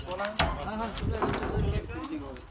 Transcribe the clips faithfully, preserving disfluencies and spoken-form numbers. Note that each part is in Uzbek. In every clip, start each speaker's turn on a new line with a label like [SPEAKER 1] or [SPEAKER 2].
[SPEAKER 1] falan.
[SPEAKER 2] Aha, şurada bir şey var.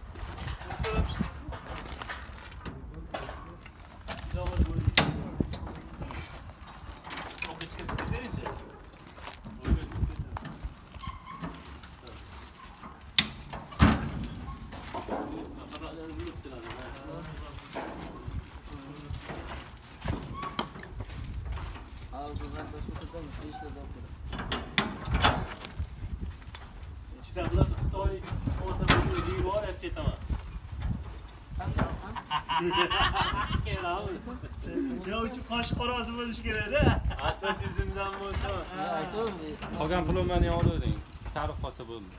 [SPEAKER 1] Ya uçu kaş qorasi bo'lish kerak da. Asoch yuzimdan bo'lsa.
[SPEAKER 2] Ha, aytdim.
[SPEAKER 3] Qolgan pulni yording. Sariq qolsa bo'ldi.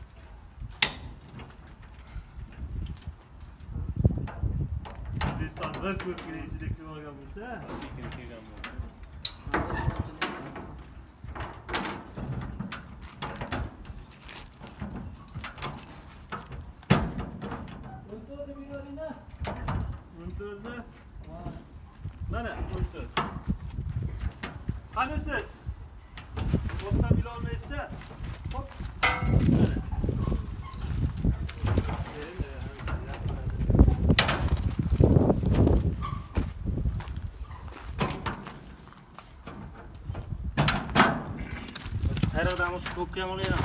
[SPEAKER 1] Destan bir ko'rkini ichida kirib olgan bo'lsa, lekin kelgan bo'ldi. o'n to'rtda. Mana o'n to'rt. Qani siz? To'xtab yura olmaysiz? Hop. Mana. Sayroqdan shu ko'kka ham olayman.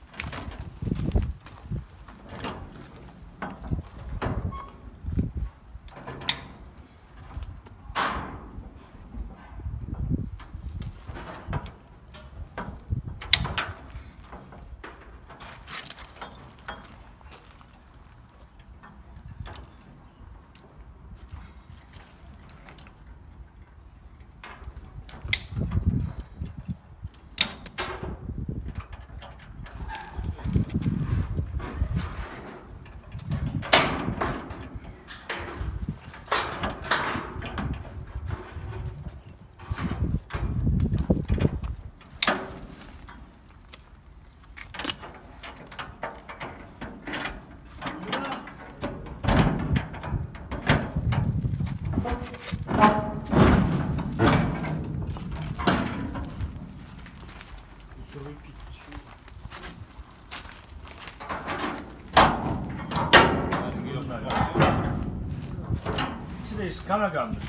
[SPEAKER 1] Kamera kaldı.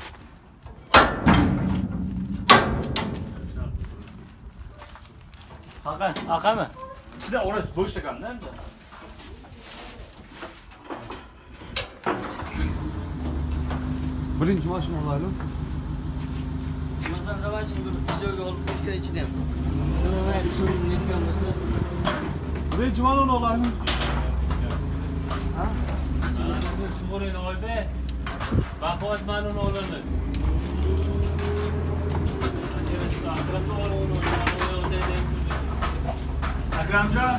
[SPEAKER 1] Hakan, Hakan mı? Size orası boşta kaldı, nerede?
[SPEAKER 4] Birinchi mashina olaylik.
[SPEAKER 2] Mazan ravajin videoga olib qo'yish kerak ichida ham. Nima so'rayman yetgan bo'lsa.
[SPEAKER 4] Birinchi mashina olaylik.
[SPEAKER 2] Ha?
[SPEAKER 1] So'rayın oybe. Baquvvat ma'nun olamiz. Akramjon.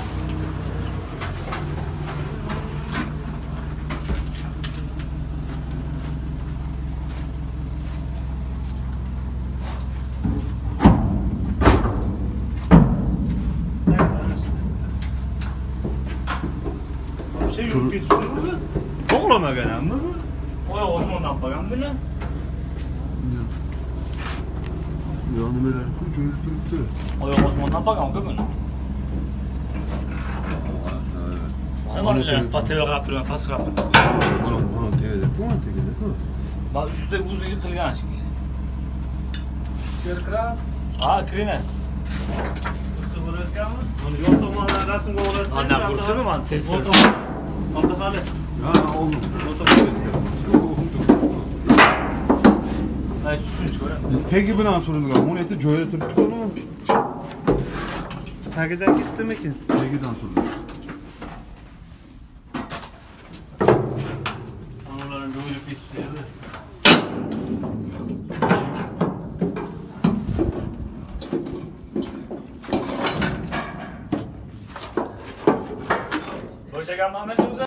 [SPEAKER 1] Şey yok geçiyor mu? To'g'lamagan mı bu? Oyoq osmondan qolgan buni.
[SPEAKER 4] Yo, nimalar ku joyib turibdi.
[SPEAKER 1] Oyoq osmondan qolgan-ku buni. Mana pataya qarab turgan, past qarab turgan.
[SPEAKER 4] Mana, mana tegadi, mana tegadi-ku.
[SPEAKER 1] Bak ustida buz qilgan shunga.
[SPEAKER 2] Sherkram.
[SPEAKER 1] Ha, kirina. Qiziqlarkanmi? Mana yo'q tomondan rasmga olasiz. Ana kursimi men tez. Foto. Foto hali.
[SPEAKER 4] Ha, oldu.
[SPEAKER 1] Foto
[SPEAKER 4] Eski.
[SPEAKER 1] Ay, tushunch ko'raman.
[SPEAKER 4] Tegi bilan surilgan. Uni aytib joyida turibdi uni.
[SPEAKER 1] Tagidan ketdimikin?
[SPEAKER 4] Tegidan surilgan.
[SPEAKER 1] Onlarning o'yib ketibdi. Bo'shagan mamasi o'zi